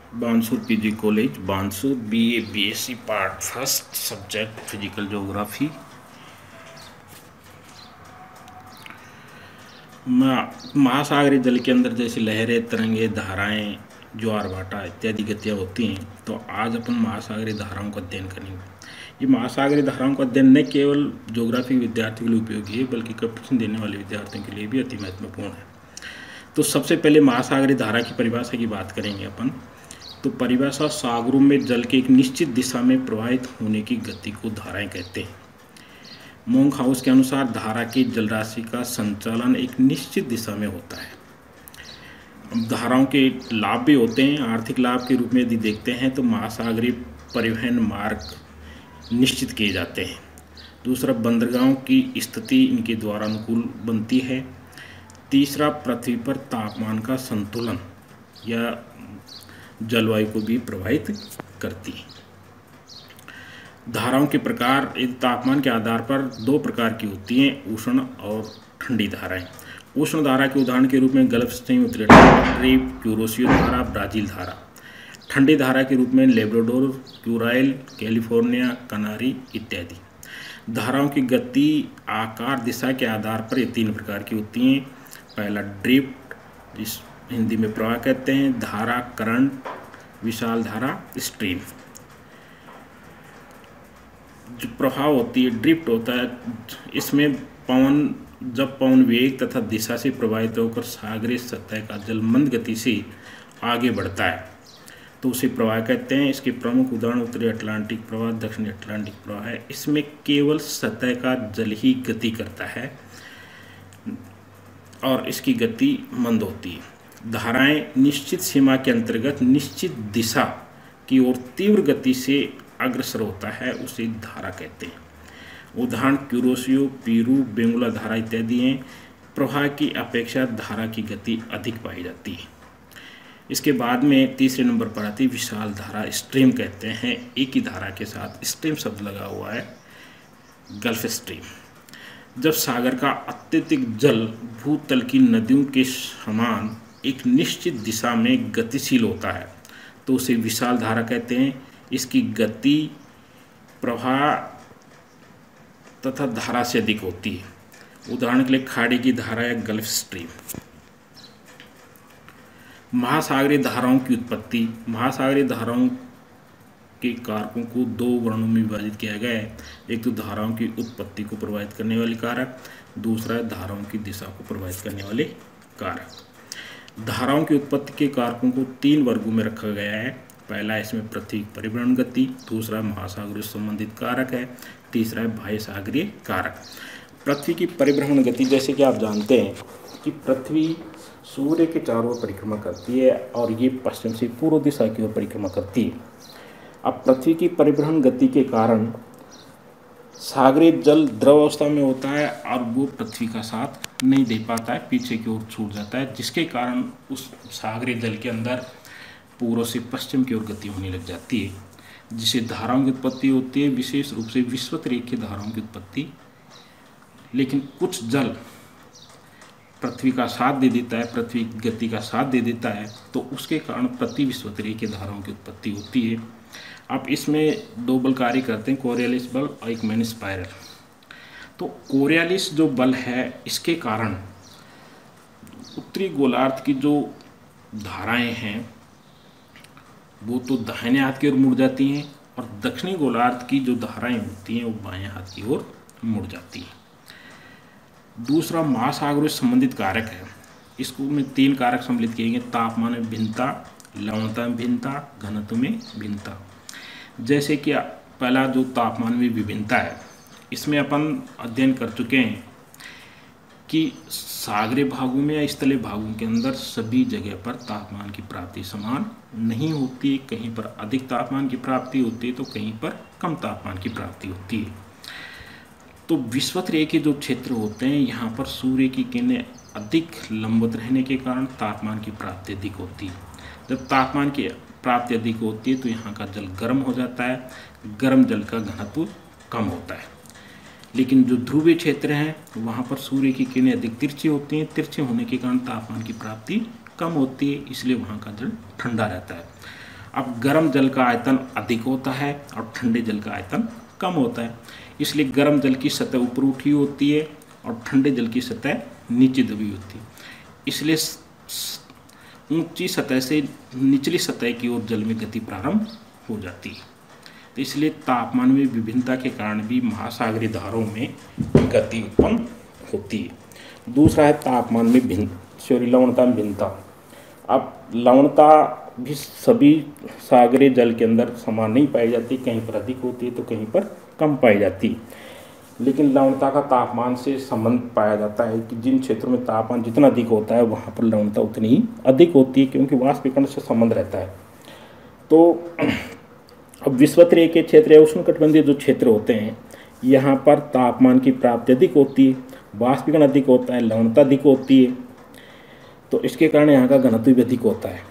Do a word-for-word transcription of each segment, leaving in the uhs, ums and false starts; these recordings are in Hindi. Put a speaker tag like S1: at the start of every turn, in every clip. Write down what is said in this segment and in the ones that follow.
S1: Bansur PG college Bansur BA BSc part first subject physical geography. महासागरीय जल के अंदर जैसे लहरें, तरंगे, धाराएं, ज्वार भाटा इत्यादि गतियाँ होती हैं। तो आज अपन महासागरीय धाराओं का अध्ययन करेंगे। ये महासागरीय धाराओं का अध्ययन न केवल ज्योग्राफी विद्यार्थियों के लिए उपयोगी है बल्कि कंपटीशन देने वाले विद्यार्थियों के लिए भी अति महत्वपूर्ण है। तो सबसे पहले महासागरीय धारा की परिभाषा की बात करेंगे अपन। तो परिभाषा, सागरों में जल के एक निश्चित दिशा में प्रवाहित होने की गति को धाराएं कहते हैं। मोंकहाउस के अनुसार धारा की जलराशि का संचालन एक निश्चित दिशा में होता है। अब धाराओं के लाभ भी होते हैं। आर्थिक लाभ के रूप में यदि देखते हैं तो महासागरीय परिवहन मार्ग निश्चित किए जाते हैं। दूसरा, बंदरगाहों की स्थिति इनके द्वारा अनुकूल बनती है। तीसरा, पृथ्वी पर तापमान का संतुलन या जलवायु को भी प्रभावित करती है। धाराओं के प्रकार, तापमान के आधार पर दो प्रकार की होती हैं, उष्ण और ठंडी धाराएं। उष्ण धारा के उदाहरण के रूप में गल्फ स्ट्रीम, उत्तरी अटलांटिक, क्यूरोसियो धारा, ब्राजील धारा। ठंडी धारा के रूप में लेब्राडोर, क्यूराइल, कैलिफोर्निया, कनारी इत्यादि। धाराओं की गति, आकार, दिशा के आधार पर ये तीन प्रकार की होती हैं। पहला ड्रिफ्ट, जिस हिंदी में प्रवाह कहते हैं, धारा, करंट, विशाल धारा, स्ट्रीम। जो प्रभाव होती है, ड्रिफ्ट होता है, इसमें पवन जब पवन वेग तथा दिशा से प्रभावित होकर सागरीय सतह का जल मंद गति से आगे बढ़ता है तो उसे प्रवाह कहते हैं। इसके प्रमुख उदाहरण उत्तरी अटलांटिक प्रवाह, दक्षिणी अटलांटिक प्रवाह है। इसमें केवल सतह का जल ही गति करता है और इसकी गति मंद होती है। धाराएं निश्चित सीमा के अंतर्गत निश्चित दिशा की ओर तीव्र गति से अग्रसर होता है, उसे धारा कहते हैं। उदाहरण क्यूरोसियो, पीरू, बेंगुला धारा इत्यादि हैं। प्रवाह की अपेक्षा धारा की गति अधिक पाई जाती है। इसके बाद में तीसरे नंबर पर आती है विशाल धारा, स्ट्रीम कहते हैं। एक ही धारा के साथ स्ट्रीम शब्द लगा हुआ है, गल्फ स्ट्रीम। जब सागर का अत्यधिक जल भूतल की नदियों के समान एक निश्चित दिशा में गतिशील होता है तो उसे विशाल धारा कहते हैं। इसकी गति प्रवाह तथा धारा से अधिक होती है। उदाहरण के लिए खाड़ी की धारा या गल्फ स्ट्रीम। महासागरीय धाराओं की उत्पत्ति, महासागरीय धाराओं के कारकों को दो वर्णों में विभाजित किया गया है। एक तो धाराओं की उत्पत्ति को प्रभावित करने वाले कारक, दूसरा है धाराओं की दिशा को प्रभावित करने वाले कारक। धाराओं की उत्पत्ति के कारकों को तीन वर्गों में रखा गया है। पहला, इसमें पृथ्वी परिभ्रमण गति, दूसरा महासागरीय संबंधित कारक है, तीसरा है बाह्य सागरीय कारक। पृथ्वी की परिभ्रमण गति, जैसे कि आप जानते हैं कि पृथ्वी सूर्य के चारों ओर परिक्रमा करती है और ये पश्चिम से पूर्व दिशा की ओर परिक्रमा करती है। अब पृथ्वी की परिभ्रमण गति के कारण सागरीय जल द्रव अवस्था में होता है और वो पृथ्वी का साथ नहीं दे पाता है, पीछे की ओर छूट जाता है, जिसके कारण उस सागरीय जल के अंदर पूर्व से पश्चिम की ओर गति होने लग जाती है, जिसे धाराओं की उत्पत्ति होती है, विशेष रूप से विषुवत-रेखीय धाराओं की उत्पत्ति। लेकिन कुछ जल पृथ्वी का साथ दे देता है, पृथ्वी की गति का साथ दे देता है, तो उसके कारण प्रति विषुवत-रेखीय धाराओं की उत्पत्ति होती है। अब इसमें दो बल कार्य करते हैं, कोरियोलिस बल और एक मैन स्पायरल। तो कोरियोलिस जो बल है, इसके कारण उत्तरी गोलार्ध की जो धाराएं हैं वो तो दाहिने हाथ की ओर मुड़ जाती हैं और दक्षिणी गोलार्ध की जो धाराएं होती हैं वो बाएं हाथ की ओर मुड़ जाती हैं। दूसरा, महासागरों से संबंधित कारक है। इसको में तीन कारक सम्मिलित किए गए, तापमान में भिन्नता, लवणता में भिन्नता, घनत्व में भिन्नता। जैसे कि पहला जो तापमान में विभिन्नता है, इसमें अपन अध्ययन कर चुके हैं कि सागरीय भागों में या स्थलीय भागों के अंदर सभी जगह पर तापमान की प्राप्ति समान नहीं होती। कहीं पर अधिक तापमान की प्राप्ति होती है तो कहीं पर कम तापमान की प्राप्ति होती है। तो विषुवत-रेखीय जो क्षेत्र होते हैं, यहाँ पर सूर्य की किरणें अधिक लंबवत रहने के कारण तापमान की प्राप्ति अधिक होती है। जब तापमान की प्राप्ति अधिक होती है तो यहाँ का जल गर्म हो जाता है, गर्म जल का घनत्व कम होता है। लेकिन जो ध्रुवीय क्षेत्र हैं वहाँ पर सूर्य की किरणें अधिक तिरछी होती हैं, तिरछे होने के कारण तापमान की प्राप्ति कम होती है, इसलिए वहाँ का जल ठंडा रहता है। अब गर्म जल का आयतन अधिक होता है और ठंडे जल का आयतन कम होता है, इसलिए गर्म जल की सतह ऊपर उठी होती है और ठंडे जल की सतह नीचे दबी होती है। इसलिए ऊंची सतह से निचली सतह की ओर जल में गति प्रारंभ हो जाती है। तो इसलिए तापमान में विभिन्नता के कारण भी महासागरीय धाराओं में गति उत्पन्न होती है। दूसरा है तापमान में भिन्न सॉरी लवणता में भिन्नता। अब लवणता भी सभी सागरीय जल के अंदर समान नहीं पाई जाती, कहीं पर अधिक होती है तो कहीं पर कम पाई जाती है। लेकिन लवणता का तापमान से संबंध पाया जाता है कि जिन क्षेत्रों में तापमान जितना अधिक होता है वहाँ पर लवणता उतनी ही अधिक होती है, क्योंकि वाष्पीकरण से संबंध रहता है। तो अब विषुवतीय के क्षेत्र या उष्णकटिबंधीय जो क्षेत्र होते हैं यहाँ पर तापमान की प्राप्ति अधिक होती है, वाष्पीकरण अधिक होता है, लवणता अधिक होती है, तो इसके कारण यहाँ का घनत्व भी अधिक होता है।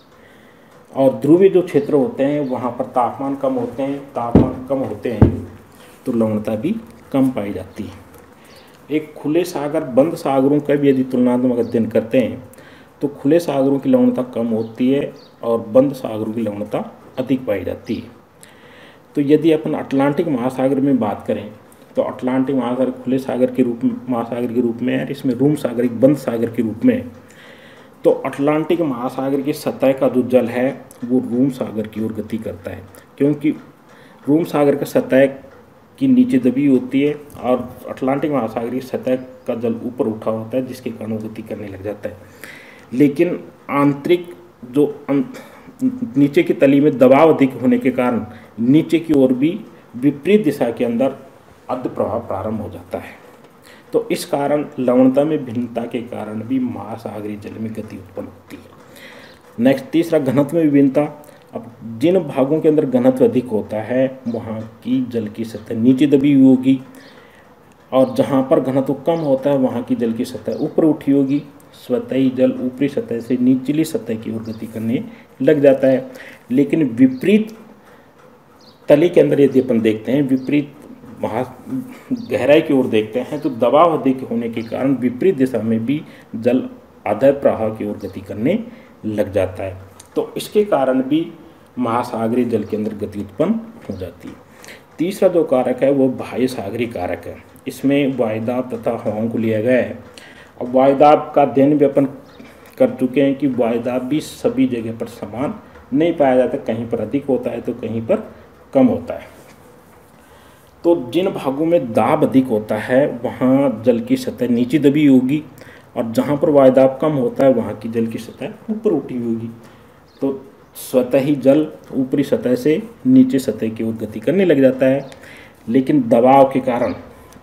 S1: और ध्रुवीय जो क्षेत्र होते हैं वहाँ पर तापमान कम होते हैं तापमान कम होते हैं तो लवणता भी कम पाई जाती है। एक खुले सागर बंद सागरों का भी यदि तुलनात्मक अध्ययन करते हैं तो खुले सागरों की लवणता कम होती है और बंद सागरों की लवणता अधिक पाई जाती है। तो यदि अपन अटलांटिक महासागर में बात करें तो अटलांटिक महासागर खुले सागर के रूप में महासागर के रूप में है, इसमें रूम सागर एक बंद सागर के रूप में है। तो अटलांटिक महासागर की सतह का जो जल है वो रूम सागर की ओर गति करता है, क्योंकि रूम सागर का सतह की नीचे दबी होती है और अटलांटिक महासागर की सतह का जल ऊपर उठा होता है, जिसके कारण वो गति करने लग जाता है। लेकिन आंतरिक जो नीचे की तली में दबाव अधिक होने के कारण नीचे की ओर भी विपरीत दिशा के अंदर अर्ध प्रवाह प्रारंभ हो जाता है। तो इस कारण लवणता में भिन्नता के कारण भी महासागरीय जल में गति उत्पन्न होती है। नेक्स्ट तीसरा घनत्व में विभिन्नता। अब जिन भागों के अंदर घनत्व अधिक होता है वहाँ की जल की सतह नीचे दबी हुई होगी और जहाँ पर घनत्व कम होता है वहाँ की जल की सतह ऊपर उठी होगी। स्वतः जल ऊपरी सतह से निचली सतह की ओर गति करने लग जाता है। लेकिन विपरीत तली के अंदर यदि अपन देखते हैं, विपरीत महा गहराई की ओर देखते हैं तो दबाव अधिक होने के कारण विपरीत दिशा में भी जल आधा प्रवाह की ओर गति करने लग जाता है। तो इसके कारण भी महासागरीय जल के अंदर गति उत्पन्न हो जाती है। तीसरा जो कारक है वो बाह्य सागरीय कारक है। इसमें वायुदाब तथा हवाओं को लिया गया है। अब वायुदाब का अध्ययन भी अपन कर चुके हैं कि वायुदाब भी सभी जगह पर समान नहीं पाया जाता, कहीं पर अधिक होता है तो कहीं पर कम होता है। तो जिन भागों में दाब अधिक होता है वहाँ जल की सतह नीचे दबी होगी और जहाँ पर वायुदाब कम होता है वहाँ की जल की सतह ऊपर उठी होगी। तो स्वतः ही जल ऊपरी सतह से नीचे सतह की ओर गति करने लग जाता है। लेकिन दबाव के कारण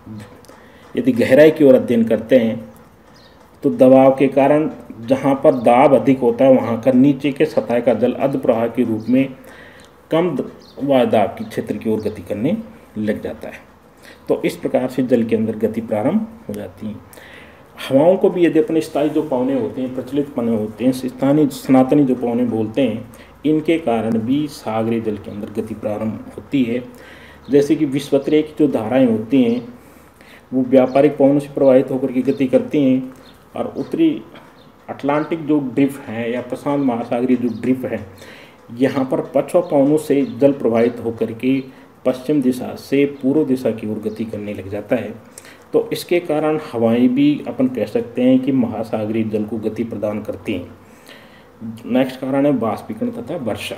S1: यदि गहराई की ओर अध्ययन करते हैं तो दबाव के कारण जहाँ पर दाब अधिक होता है वहाँ का नीचे के सतह का जल अर्ध प्रवाह के रूप में कम वायुदाब की क्षेत्र की ओर गति करने लग जाता है। तो इस प्रकार से जल के अंदर गति प्रारंभ हो जाती है। हवाओं को भी यदि अपने स्थायी जो पवने होते हैं, प्रचलित पवने होते हैं, स्थानीय सनातनी जो पवने बोलते हैं, इनके कारण भी सागरीय जल के अंदर गति प्रारंभ होती है। जैसे कि विषुवतीय की जो धाराएं होती हैं वो व्यापारिक पवनों से प्रभावित होकर की गति करती हैं और उत्तरी अटलांटिक जो ड्रिफ्ट है या प्रशांत महासागरीय जो ड्रिफ्ट है यहाँ पर पछुआ पवनों से जल प्रभावित होकर के पश्चिम दिशा से पूर्व दिशा की ओर गति करने लग जाता है। तो इसके कारण हवाएं भी अपन कह सकते हैं कि महासागरीय जल को गति प्रदान करती हैं। नेक्स्ट कारण है वाष्पीकरण तथा वर्षा।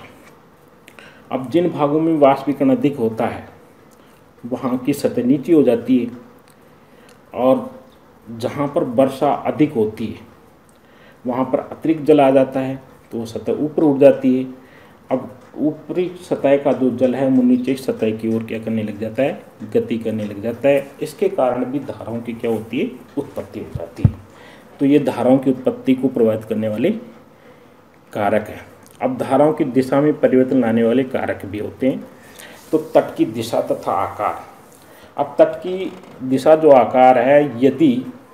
S1: अब जिन भागों में वाष्पीकरण अधिक होता है वहाँ की सतह नीची हो जाती है और जहाँ पर वर्षा अधिक होती है वहाँ पर अतिरिक्त जल आ जाता है तो सतह ऊपर उठ जाती है। अब ऊपरी सतह का जो जल है वो नीचे सतह की ओर क्या करने लग जाता है, गति करने लग जाता है। इसके कारण भी धाराओं की क्या होती है, उत्पत्ति हो जाती है। तो ये धाराओं की उत्पत्ति को प्रभावित करने वाले कारक हैं। अब धाराओं की दिशा में परिवर्तन लाने वाले कारक भी होते हैं। तो तट की दिशा तथा आकार। अब तट की दिशा जो आकार है, यदि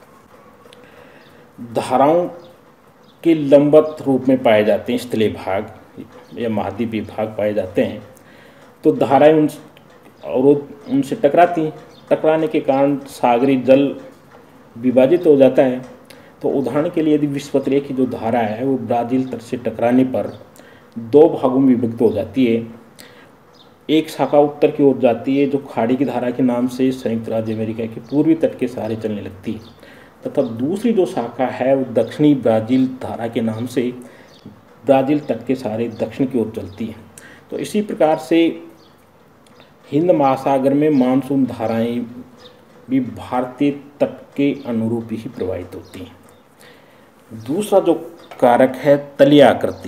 S1: धाराओं के लंबवत रूप में पाए जाते हैं, स्थलीय भाग या महाद्वीपीय भाग पाए जाते हैं, तो धाराएं उन और उनसे टकराती हैं। टकराने के कारण सागरीय जल विभाजित हो जाता है। तो उदाहरण के लिए यदि विषुवतीय की जो धारा है वो ब्राज़ील तट से टकराने पर दो भागों में विभक्त हो जाती है। एक शाखा उत्तर की ओर जाती है जो खाड़ी की धारा के नाम से संयुक्त राज्य अमेरिका के पूर्वी तट के सहारे चलने लगती है, तथा दूसरी जो शाखा है वो दक्षिणी ब्राज़ील धारा के नाम से ब्राज़ील तट के सहारे दक्षिण की ओर चलती है। तो इसी प्रकार से हिंद महासागर में मानसून धाराएं भी भारतीय तट के अनुरूप ही प्रवाहित होती हैं। दूसरा जो कारक है तलीय आकृति।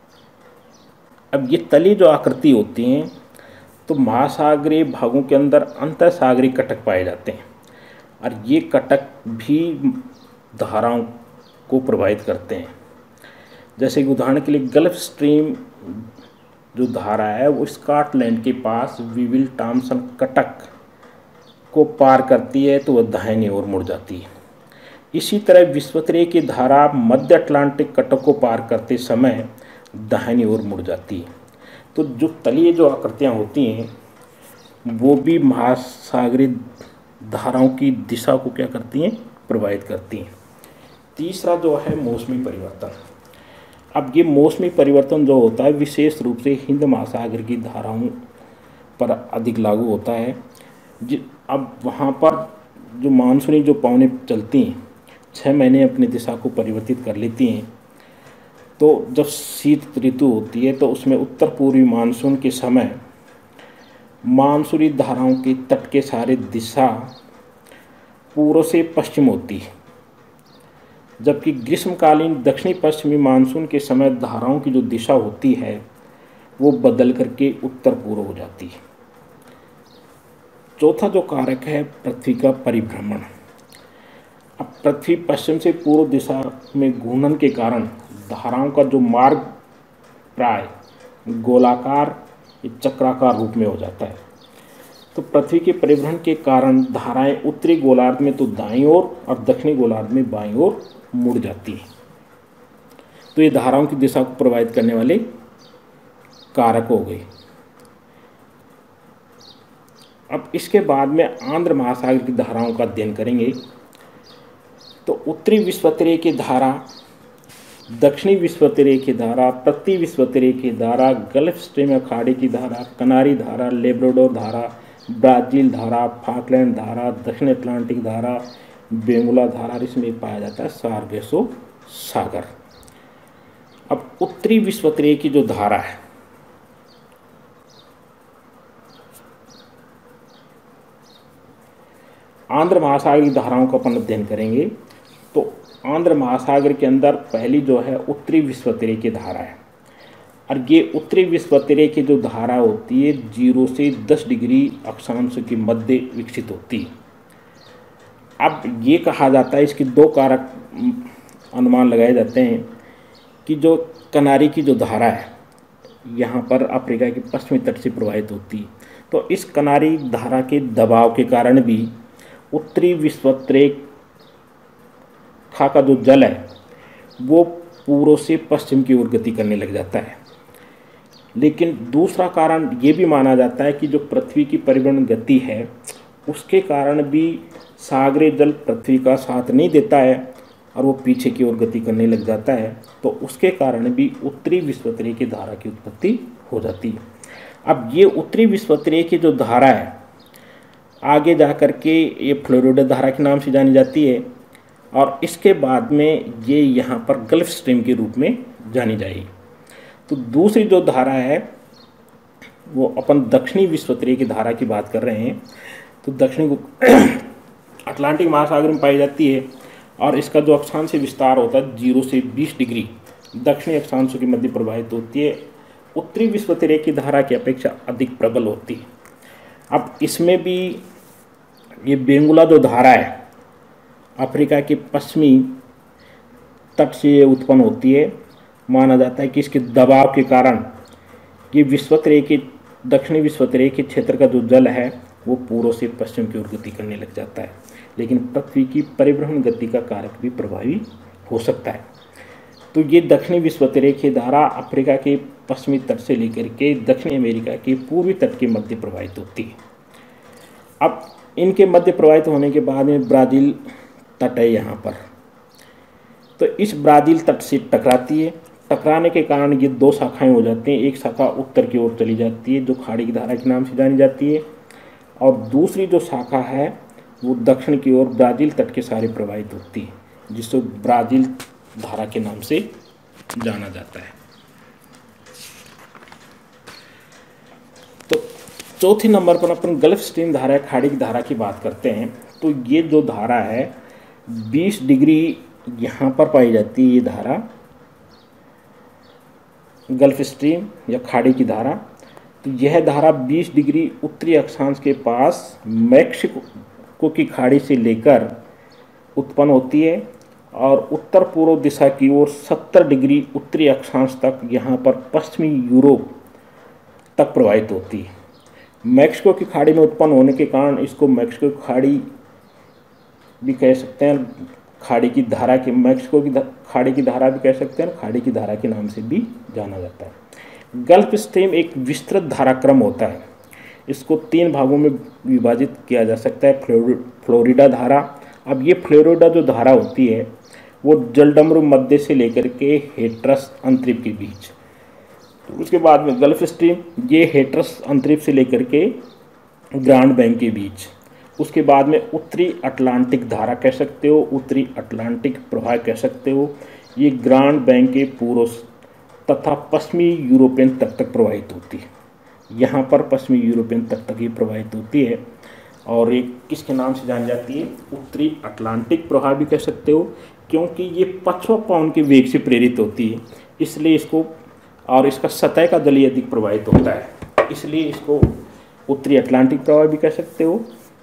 S1: अब ये तलीय जो आकृति होती हैं तो महासागरीय भागों के अंदर अंतर सागरीय कटक पाए जाते हैं और ये कटक भी धाराओं को प्रभावित करते हैं। जैसे कि उदाहरण के लिए गल्फ स्ट्रीम जो धारा है वो स्कॉटलैंड के पास विविल टॉमसन कटक को पार करती है तो वह दाहिनी ओर मुड़ जाती है। इसी तरह विश्वतरीय की धारा मध्य अटलांटिक कटक को पार करते समय दाहिनी ओर मुड़ जाती है। तो जो तलीय जो आकृतियाँ होती हैं वो भी महासागरीय धाराओं की दिशा को क्या करती हैं, प्रभावित करती हैं। तीसरा जो है मौसमी परिवर्तन। अब ये मौसमी परिवर्तन जो होता है विशेष रूप से हिंद महासागर की धाराओं पर अधिक लागू होता है। जि अब वहाँ पर जो मानसूनी जो पवनें चलती हैं छः महीने अपनी दिशा को परिवर्तित कर लेती हैं। तो जब शीत ऋतु होती है तो उसमें उत्तर पूर्वी मानसून के समय मानसूनी धाराओं के तट के सारे दिशा पूर्व से पश्चिम होती है, जबकि ग्रीष्मकालीन दक्षिणी पश्चिमी मानसून के समय धाराओं की जो दिशा होती है वो बदल करके उत्तर पूर्व हो जाती है। चौथा जो कारक है पृथ्वी का परिभ्रमण। अब पृथ्वी पश्चिम से पूर्व दिशा में घूर्णन के कारण धाराओं का जो मार्ग प्राय गोलाकार या चक्राकार रूप में हो जाता है। तो पृथ्वी के परिभ्रमण के कारण धाराएं उत्तरी गोलार्ध में तो दाईं ओर और दक्षिणी गोलार्ध में बाईं ओर मुड़ जाती हैं। तो ये धाराओं की दिशा को प्रभावित करने वाले कारक हो गए। अब इसके बाद में आंध्र महासागर की धाराओं का अध्ययन करेंगे। तो उत्तरी विश्वतरीय की धारा, दक्षिणी विश्वतरीय की धारा, प्रति विश्वतरीय की धारा, गल्फ स्ट्रीम अखाड़े की धारा, कनारी धारा, लेब्राडोर धारा, ब्राज़ील धारा, फॉकलैंड धारा, दक्षिण अटलांटिक धारा, बेंगुला धारा, इसमें पाया जाता है सार्गेसो सागर। अब उत्तरी विश्वतरीय की जो धारा है आंध्र महासागर की धाराओं का अपन अध्ययन करेंगे। तो आंध्र महासागर के अंदर पहली जो है उत्तरी विश्वतरीय की धारा है और ये उत्तरी विश्वतरीय की जो धारा होती है जीरो से दस डिग्री अक्षांश के मध्य विकसित होती है। अब ये कहा जाता है, इसके दो कारक अनुमान लगाए जाते हैं कि जो कनारी की जो धारा है यहाँ पर अफ्रीका के पश्चिमी तट से प्रवाहित होती है। तो इस कनारी धारा के दबाव के कारण भी उत्तरी विश्वतरीय का जो जल है वो पूर्व से पश्चिम की ओर गति करने लग जाता है। लेकिन दूसरा कारण ये भी माना जाता है कि जो पृथ्वी की परिभ्रमण गति है उसके कारण भी सागरीय जल पृथ्वी का साथ नहीं देता है और वो पीछे की ओर गति करने लग जाता है। तो उसके कारण भी उत्तरी विश्वतरीय की धारा की उत्पत्ति हो जाती है। अब ये उत्तरी विश्वतरीय की जो धारा है आगे जा कर के ये फ्लोरिडा धारा के नाम से जानी जाती है और इसके बाद में ये यहाँ पर गल्फ स्ट्रीम के रूप में जानी जाएगी। तो दूसरी जो धारा है वो अपन दक्षिणी विश्वतरीय की धारा की बात कर रहे हैं। तो दक्षिणी अटलांटिक महासागर में पाई जाती है और इसका जो अक्षांश विस्तार होता है जीरो से बीस डिग्री दक्षिणी अक्षांश के मध्य प्रवाहित होती है। उत्तरी विश्वतरीय की धारा की अपेक्षा अधिक प्रबल होती है। अब इसमें भी ये बेंगुला जो धारा है अफ्रीका के पश्चिमी तट से उत्पन्न होती है। माना जाता है कि इसके दबाव के कारण ये विश्वतरीय के दक्षिणी विश्वतरीय के क्षेत्र का जो जल है वो पूर्व से पश्चिम की ओर गति करने लग जाता है। लेकिन पृथ्वी की परिभ्रमण गति का कारक भी प्रभावी हो सकता है। तो ये दक्षिणी विश्वतरीय की धारा अफ्रीका के पश्चिमी तट से लेकर के दक्षिणी अमेरिका के पूर्वी तट के मध्य प्रवाहित होती है। अब इनके मध्य प्रवाहित होने के बाद में ब्राज़ील तट है यहाँ पर, तो इस ब्राज़ील तट से टकराती है टकराने के कारण ये दो शाखाएं हो जाती हैं। एक शाखा उत्तर की ओर चली जाती है जो खाड़ी की धारा के नाम से जानी जाती है, और दूसरी जो शाखा है वो दक्षिण की ओर ब्राज़ील तट के सहारे प्रवाहित होती है, जिसको ब्राज़ील धारा के नाम से जाना जाता है। तो चौथे नंबर पर अपन गल्फ स्ट्रीम धारा या खाड़ी की धारा की बात करते हैं। तो ये जो धारा है बीस डिग्री यहाँ पर पाई जाती है, ये धारा गल्फ स्ट्रीम या खाड़ी की धारा। तो यह धारा बीस डिग्री उत्तरी अक्षांश के पास मैक्सिको की खाड़ी से लेकर उत्पन्न होती है और उत्तर पूर्व दिशा की ओर सत्तर डिग्री उत्तरी अक्षांश तक यहाँ पर पश्चिमी यूरोप तक प्रवाहित होती है। मैक्सिको की खाड़ी में उत्पन्न होने के कारण इसको मैक्सिको की खाड़ी भी कह सकते हैं, खाड़ी की धारा की मैक्सिको की खाड़ी की धारा भी कह सकते हैं, खाड़ी की धारा के नाम से भी जाना जाता है। गल्फ स्ट्रीम एक विस्तृत धाराक्रम होता है। इसको तीन भागों में विभाजित किया जा सकता है। फ्लोरिडा धारा, अब ये फ्लोरिडा जो धारा होती है वो जलडमरू मध्य से लेकर के हेट्रस अंतरिक्ष के बीच, तो उसके बाद में गल्फ स्ट्रीम ये हेट्रस अंतरिक्ष से लेकर के ग्रांड बैंक के बीच, उसके बाद में उत्तरी अटलांटिक धारा कह सकते हो, उत्तरी अटलांटिक प्रवाह कह सकते हो। ये ग्रांड बैंक के पूर्व तथा पश्चिमी यूरोपियन तट तक प्रवाहित होती है। यहाँ पर पश्चिमी यूरोपियन तट तक ही प्रवाहित होती है और एक किसके नाम से जानी जाती है, उत्तरी अटलांटिक प्रवाह भी कह सकते हो, क्योंकि ये पचपन पाउंड के वेग से प्रेरित होती है, इसलिए इसको, और इसका सतह का जल अधिक प्रवाहित होता है, इसलिए इसको उत्तरी अटलांटिक प्रवाह भी कह सकते हो।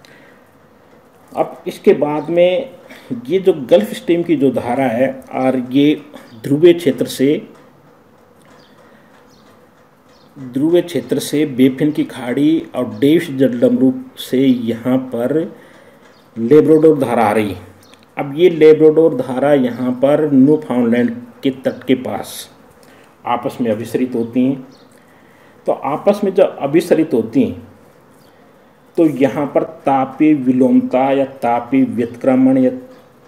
S1: अब इसके बाद में ये जो गल्फ स्ट्रीम की जो धारा है और ये ध्रुवीय क्षेत्र से ध्रुवीय क्षेत्र से बेफिन की खाड़ी और डेविस जलडमरू से यहाँ पर लेब्राडोर धारा आ रही है। अब ये लेब्राडोर धारा यहाँ पर न्यूफाउंडलैंड के तट के पास आपस में अभिसरित होती हैं। तो आपस में जब अभिसरित होती हैं तो यहाँ पर तापीय विलोमता या तापीय व्युत्क्रमण या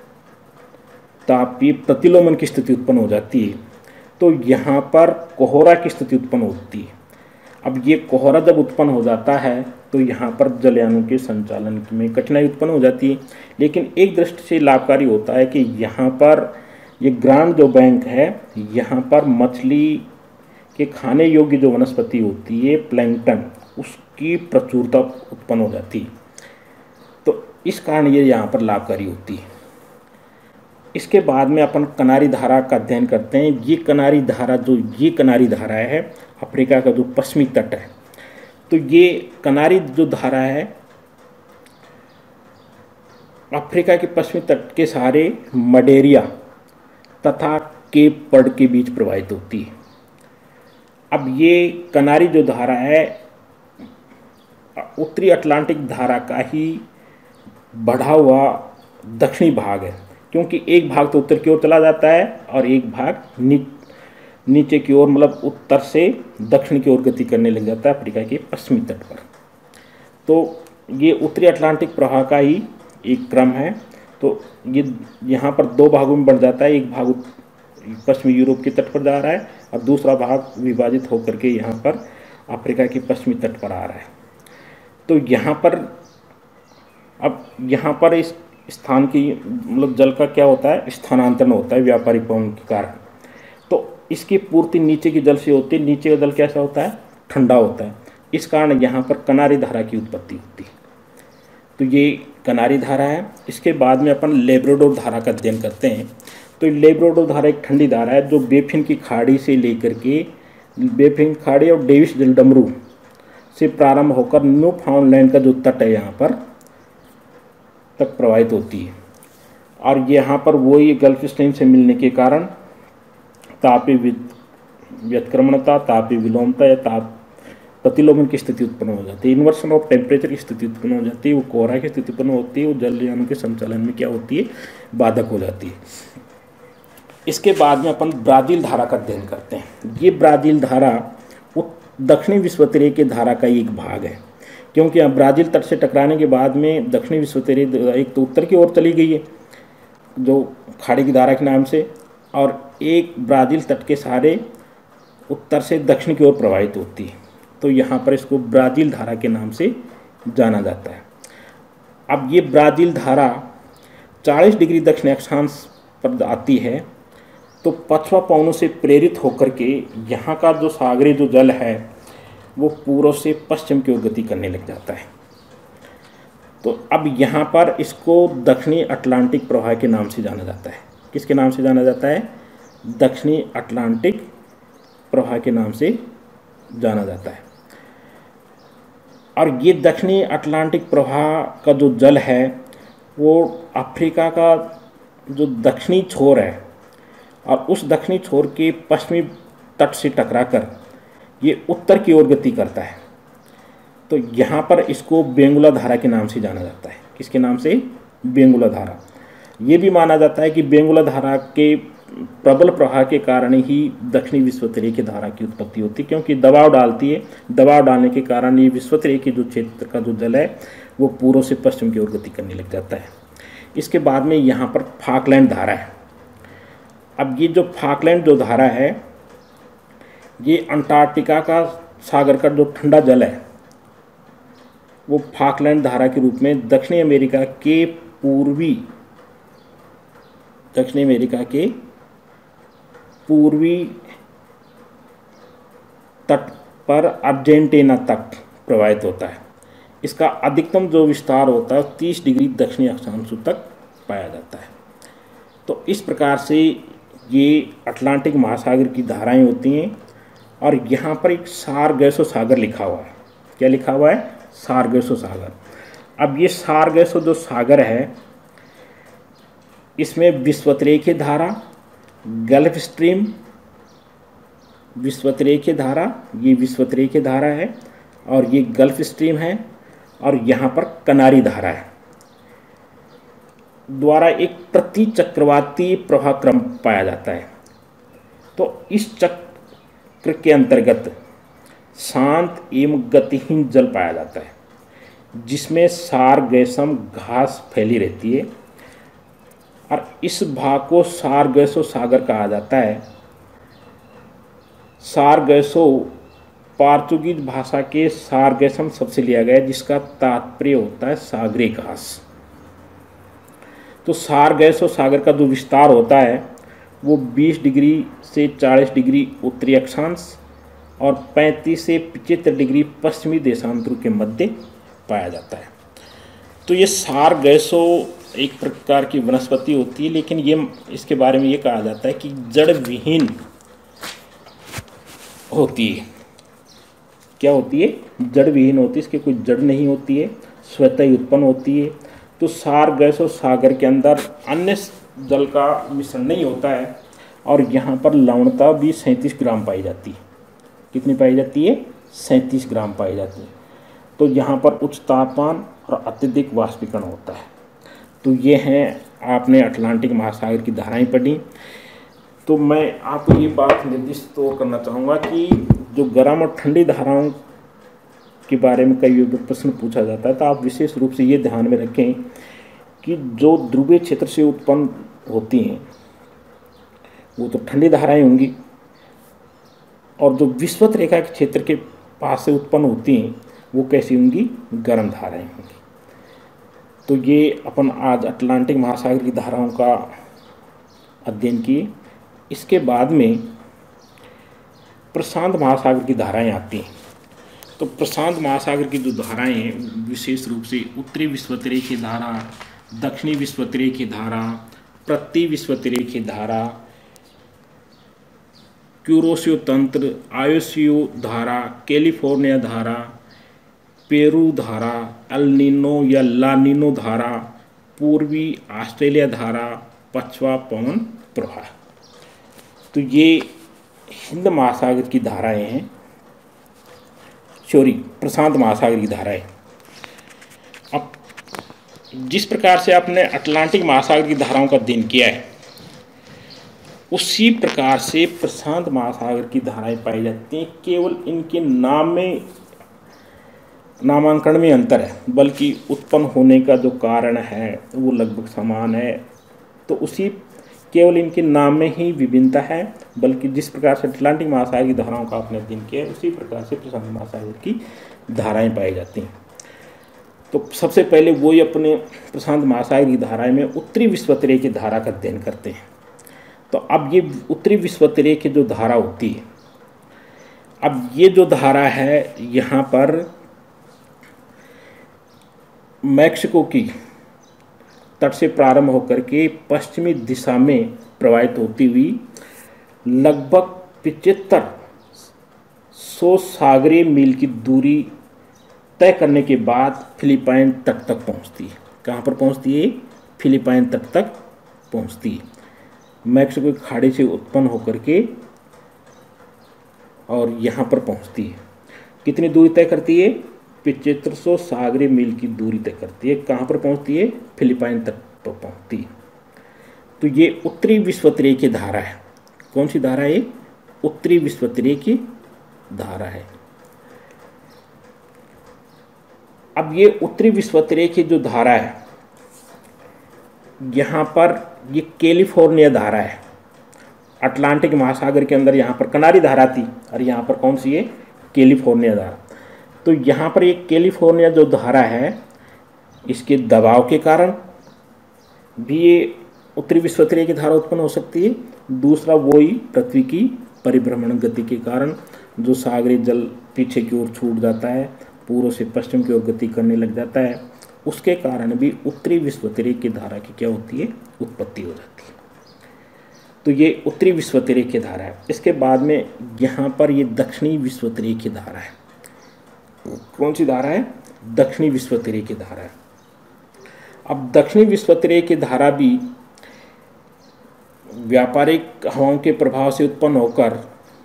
S1: तापीय प्रतिलोमन की स्थिति उत्पन्न हो जाती है। तो यहाँ पर कोहरा की स्थिति उत्पन्न होती है। अब ये कोहरा जब उत्पन्न हो जाता है तो यहाँ पर जलयानों के संचालन में कठिनाई उत्पन्न हो जाती है, लेकिन एक दृष्टि से लाभकारी होता है कि यहाँ पर ये ग्रांड जो बैंक है, यहाँ पर मछली के खाने योग्य जो वनस्पति होती है प्लैंकटन, उसकी प्रचुरता उत्पन्न हो जाती है। तो इस कारण ये यहाँ पर लाभकारी होती है। इसके बाद में अपन कनारी धारा का अध्ययन करते हैं। ये कनारी धारा जो ये कनारी धारा है अफ्रीका का जो पश्चिमी तट है, तो ये कनारी जो धारा है अफ्रीका के पश्चिमी तट के सहारे मडेरिया तथा केप बर्ड के बीच प्रवाहित होती है। अब ये कनारी जो धारा है उत्तरी अटलांटिक धारा का ही बढ़ा हुआ दक्षिणी भाग है, क्योंकि एक भाग तो उत्तर की ओर चला जाता है और एक भाग नी, नीचे की ओर, मतलब उत्तर से दक्षिण की ओर गति करने लग जाता है अफ्रीका के पश्चिमी तट पर। तो ये उत्तरी अटलांटिक प्रवाह का ही एक क्रम है। तो ये यहाँ पर दो भागों में बढ़ जाता है, एक भाग पश्चिमी यूरोप के तट पर जा रहा है और दूसरा भाग विभाजित होकर के यहाँ पर अफ्रीका के पश्चिमी तट पर आ रहा है। तो यहाँ पर अब यहाँ पर इस स्थान की मतलब जल का क्या होता है, स्थानांतरण होता है व्यापारिक पवन के कारण। तो इसकी पूर्ति नीचे की जल से होती है। नीचे का जल कैसा होता है, ठंडा होता है। इस कारण यहाँ पर कनारी धारा की उत्पत्ति होती है। तो ये कनारी धारा है। इसके बाद में अपन लेब्राडोर धारा का अध्ययन करते हैं। तो लेब्राडोर धारा एक ठंडी धारा है जो बेफिन की खाड़ी से लेकर के बेफिन खाड़ी और डेविस जलडमरू से प्रारंभ होकर न्यूफाउंडलैंड का जो तट है यहाँ पर तक प्रवाहित होती है। और यहाँ पर वही गल्फ स्ट्रीम से मिलने के कारण तापीय व्युत्क्रमणता, तापीय विलोमता या ताप प्रतिलोमन की स्थिति उत्पन्न हो जाती है। इन्वर्सन ऑफ टेम्परेचर की स्थिति उत्पन्न हो जाती है। वो कोहरा की स्थिति उत्पन्न होती है। वो जलयानों के संचालन में क्या होती है, बाधक हो जाती है। इसके बाद में अपन ब्राज़ील धारा का अध्ययन करते हैं। ये ब्राज़ील धारा दक्षिणी विश्वतरीय के धारा का एक भाग है, क्योंकि यहाँ ब्राज़ील तट से टकराने के बाद में दक्षिणी विश्वतरीय एक तो उत्तर की ओर चली गई है जो खाड़ी की धारा के नाम से, और एक ब्राज़ील तट के सहारे उत्तर से दक्षिण की ओर प्रवाहित होती है। तो यहाँ पर इसको ब्राज़ील धारा के नाम से जाना जाता है। अब ये ब्राज़ील धारा चालीस डिग्री दक्षिण अक्षांश पर आती है, तो पछवा पवनों से प्रेरित होकर के यहाँ का जो सागरीय जो जल है वो पूर्व से पश्चिम की ओर गति करने लग जाता है। तो अब यहाँ पर इसको दक्षिणी अटलांटिक प्रवाह के नाम से जाना जाता है। किसके नाम से जाना जाता है? दक्षिणी अटलांटिक प्रवाह के नाम से जाना जाता है। और ये दक्षिणी अटलांटिक प्रवाह का जो जल है वो अफ्रीका का जो दक्षिणी छोर है और उस दक्षिणी छोर के पश्चिमी तट से टकराकर ये उत्तर की ओर गति करता है। तो यहाँ पर इसको बेंगुला धारा के नाम से जाना जाता है। किसके नाम से? बेंगुला धारा। ये भी माना जाता है कि बेंगुला धारा के प्रबल प्रवाह के कारण ही दक्षिणी विश्वतरीय की धारा की उत्पत्ति होती है, क्योंकि दबाव डालती है। दबाव डालने के कारण ये विश्वतरीय के जो क्षेत्र का जो जल है वो पूर्व से पश्चिम की ओर गति करने लग जाता है। इसके बाद में यहाँ पर फाकलैंड धारा है। अब ये जो फाकलैंड जो धारा है ये अंटार्कटिका का सागर का जो ठंडा जल है वो फाकलैंड धारा के रूप में दक्षिणी अमेरिका के पूर्वी दक्षिणी अमेरिका के पूर्वी तट पर अर्जेंटीना तक प्रवाहित होता है। इसका अधिकतम जो विस्तार होता है तीस डिग्री दक्षिणी अक्षांश तक पाया जाता है। तो इस प्रकार से ये अटलांटिक महासागर की धाराएं होती हैं। और यहाँ पर एक सारगैसो सागर लिखा हुआ है। क्या लिखा हुआ है? सारगैसो सागर। अब ये सारगैसो जो सागर है इसमें विश्वतरेखीय धारा, गल्फ स्ट्रीम, विश्वतरेखीय धारा, ये विश्वतरेखीय धारा है और ये गल्फ स्ट्रीम है और यहाँ पर कनारी धारा है द्वारा एक प्रति चक्रवाती प्रवाह क्रम पाया जाता है। तो इस चक्र के अंतर्गत शांत एवं गतिहीन जल पाया जाता है जिसमें सारगैसम घास फैली रहती है और इस भाग को सारगैसो सागर कहा जाता है। सारगैसो पोर्तुगीज भाषा के सारगैसम शब्द से लिया गया है जिसका तात्पर्य होता है सागरीय घास। तो सारगैसो सागर का जो विस्तार होता है वो बीस डिग्री से चालीस डिग्री उत्तरी अक्षांश और पैंतीस से पचहत्तर डिग्री पश्चिमी देशांतरों के मध्य पाया जाता है। तो ये सारगैसो एक प्रकार की वनस्पति होती है, लेकिन ये इसके बारे में ये कहा जाता है कि जड़ विहीन होती है। क्या होती है? जड़ विहीन होती है। इसके कोई जड़ नहीं होती है, स्वतः ही उत्पन्न होती है। तो सारगैसो सागर के अंदर अन्य जल का मिश्रण नहीं होता है और यहाँ पर लवणता भी सैंतीस ग्राम पाई जाती है। कितनी पाई जाती है? सैंतीस ग्राम पाई जाती है। तो यहाँ पर उच्च तापमान और अत्यधिक वाष्पीकरण होता है। तो ये हैं, आपने अटलांटिक महासागर की धाराएं पढ़ी। तो मैं आपको ये बात निर्दिष्ट तो करना चाहूँगा कि जो गर्म और ठंडी धाराओं के बारे में कई प्रश्न पूछा जाता है, तो आप विशेष रूप से ये ध्यान में रखें कि जो ध्रुवीय क्षेत्र से उत्पन्न होती हैं वो तो ठंडी धाराएं होंगी और जो विषुवत रेखा के क्षेत्र के पास से उत्पन्न होती हैं वो कैसी होंगी? गर्म धाराएं होंगी। तो ये अपन आज अटलांटिक महासागर की धाराओं का अध्ययन किए। इसके बाद में प्रशांत महासागर की धाराएं आती हैं। तो प्रशांत महासागर की जो धाराएं हैं विशेष रूप से उत्तरी विश्वतरीय की धारा, दक्षिणी विश्वतरीय की धारा, प्रति विश्वतरीय की धारा, क्यूरोसियो तंत्र, आयोसियो धारा, कैलिफोर्निया धारा, पेरू धारा, एल नीनो या ला नीनो धारा, पूर्वी ऑस्ट्रेलिया धारा, पछवा पवन प्रवाह। तो ये हिंद महासागर की धाराएं हैं, सॉरी प्रशांत महासागर की धाराएं। अब जिस प्रकार से आपने अटलांटिक महासागर की धाराओं का अध्ययन किया है उसी प्रकार से प्रशांत महासागर की धाराएं पाई जाती हैं। केवल इनके नाम में नामांकन में अंतर है, बल्कि उत्पन्न होने का जो कारण है वो लगभग समान है। तो उसी केवल इनके नाम में ही विभिन्नता है, बल्कि जिस प्रकार से अटलांटिक महासागर की धाराओं का आपने अध्ययन किया है उसी प्रकार से प्रशांत महासागर की धाराएं पाई जाती हैं। तो सबसे पहले वो ही अपने प्रशांत महासागर की धाराएं में उत्तरी विश्वतरीय की धारा का अध्ययन करते हैं। तो अब ये उत्तरी विश्वतरीय की जो धारा होती है, अब ये जो धारा है यहाँ पर मैक्सिको की तट से प्रारंभ होकर के पश्चिमी दिशा में प्रवाहित होती हुई लगभग पिचहत्तर सौ सागरीय मील की दूरी तय करने के बाद फिलीपाइन तट तक पहुंचती है। कहाँ पर पहुंचती है? फिलीपाइन तट तक पहुंचती है। मैक्सिको की खाड़ी से उत्पन्न होकर के और यहाँ पर पहुंचती है। कितनी दूरी तय करती है? पिचहत्तर सौ सागरीय मील की दूरी तय करती है। कहाँ पर पहुंचती है? फिलीपाइन तट पर पहुंचती है। तो ये उत्तरी विश्वतरीय की धारा है। कौन सी धारा है? उत्तरी विश्वतरीय की धारा है। अब ये उत्तरी विश्वतरीय की जो धारा है, यहाँ पर ये कैलिफोर्निया धारा है। अटलांटिक महासागर के अंदर यहाँ पर कनारी धारा थी और यहाँ पर कौन सी है? कैलिफोर्निया धारा। तो यहाँ पर ये कैलिफोर्निया जो धारा है, इसके दबाव के कारण भी ये उत्तरी विश्वतरीय की धारा उत्पन्न हो सकती है। दूसरा वही पृथ्वी की परिभ्रमण गति के कारण जो सागरीय जल पीछे की ओर छूट जाता है, पूर्व से पश्चिम की ओर गति करने लग जाता है, उसके कारण भी उत्तरी विश्वतरीय की धारा की क्या होती है? उत्पत्ति हो जाती है। तो ये उत्तरी विश्वतरीय की धारा है। इसके बाद में यहाँ पर ये दक्षिणी विश्वतरीय की धारा है। कौन सी धारा है? दक्षिणी विश्वतरीय की धारा है। अब दक्षिणी विश्वतरीय की धारा भी व्यापारिक हवाओं के प्रभाव से उत्पन्न होकर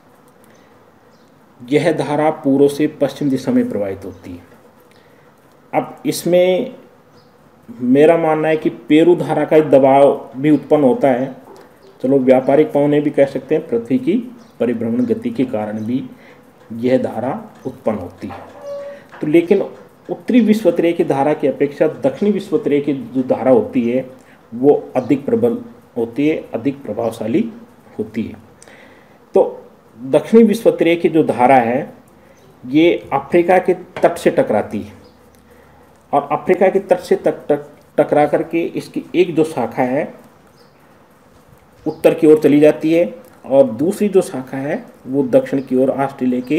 S1: यह धारा पूर्व से पश्चिम दिशा में प्रवाहित होती है। अब इसमें मेरा मानना है कि पेरू धारा का दबाव भी उत्पन्न होता है। चलो, व्यापारिक पवनें भी कह सकते हैं, पृथ्वी की परिभ्रमण गति के कारण भी यह धारा उत्पन्न होती है। तो लेकिन उत्तरी विश्वतरीय की धारा की अपेक्षा दक्षिणी विश्वतरीय की जो धारा होती है वो अधिक प्रबल होती है, अधिक प्रभावशाली होती है। तो दक्षिणी विश्वतरीय की जो धारा है ये अफ्रीका के तट से टकराती है और अफ्रीका के तट से तक टक टकरा करके इसकी एक जो शाखा है उत्तर की ओर चली जाती है और दूसरी जो शाखा है वो दक्षिण की ओर ऑस्ट्रेलिया के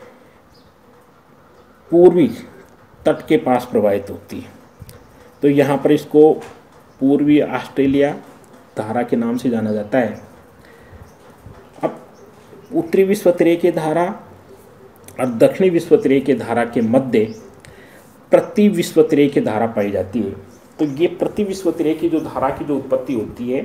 S1: पूर्वी तट के पास प्रवाहित होती है। तो यहाँ पर इसको पूर्वी ऑस्ट्रेलिया धारा के नाम से जाना जाता है। अब उत्तरी विश्वतरीय की धारा और दक्षिणी विश्वतरीय की धारा के मध्य प्रति विश्वतरीय की धारा पाई जाती है। तो ये प्रति विश्वतरीय की जो धारा की जो उत्पत्ति होती है,